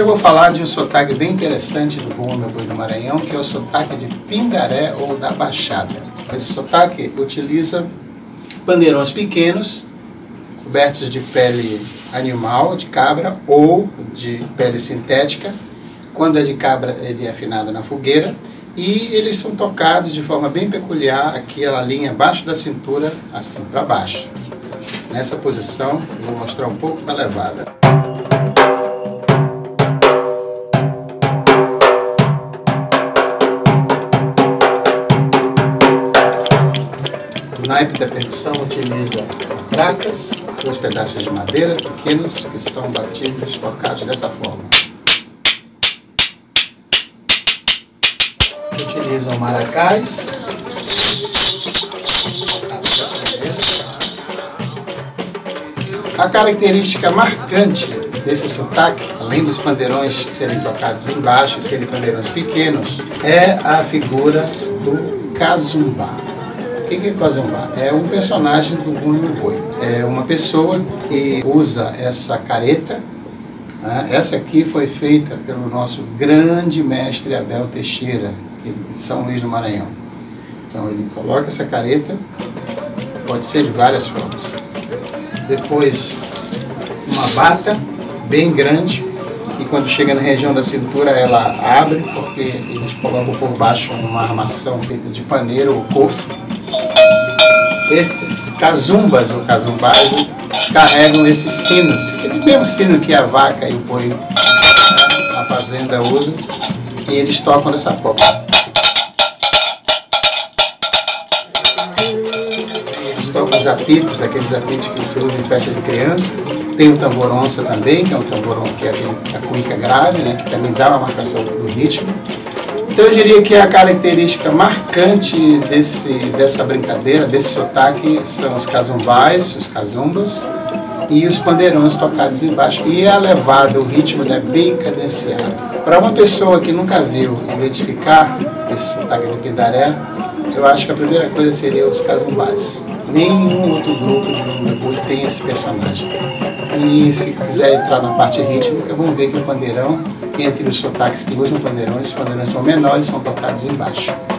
vou falar de um sotaque bem interessante do Bumba Meu Boi do Maranhão, que é o sotaque de Pindaré ou da Baixada. Esse sotaque utiliza pandeirões pequenos, cobertos de pele animal, de cabra ou de pele sintética. Quando é de cabra, ele é afinado na fogueira. E eles são tocados de forma bem peculiar, aquela linha abaixo da cintura, assim para baixo. Nessa posição, eu vou mostrar um pouco da levada. O naipe da percussão utiliza bracas, 2 pedaços de madeira pequenos que são batidos, tocados dessa forma. Utilizam maracás, a característica marcante desse sotaque, além dos pandeirões serem tocados embaixo e serem pandeirões pequenos, é a figura do Cazumbá. O que é Cazumbá? É um personagem do Bumba Meu Boi. É uma pessoa que usa essa careta. Essa aqui foi feita pelo nosso grande mestre Abel Teixeira, de São Luís do Maranhão. Então ele coloca essa careta, pode ser de várias formas. Depois uma bata bem grande, e quando chega na região da cintura ela abre, porque eles colocam por baixo uma armação feita de paneiro ou cofre. Esses cazumbas ou cazumbás carregam esses sinos, que é o mesmo sino que a vaca e o boi na fazenda usam, e eles tocam dessa forma. Eles tocam os apitos, aqueles apitos que você usa em festa de criança. Tem o tambor onça também, que é um tambor que é a cuíca grave, né, que também dá uma marcação do ritmo. Então eu diria que a característica marcante dessa brincadeira, desse sotaque, são os cazumbais, os cazumbas e os pandeirões tocados embaixo. E a levada, o ritmo, ele é bem cadenciado. Para uma pessoa que nunca viu identificar esse sotaque de Pindaré, eu acho que a primeira coisa seria os cazumbás. Nenhum outro grupo de Bumba Meu Boi tem esse personagem. E se quiser entrar na parte rítmica, vamos ver que o pandeirão, entre os sotaques que usam pandeirões, os pandeirões são menores, são tocados embaixo.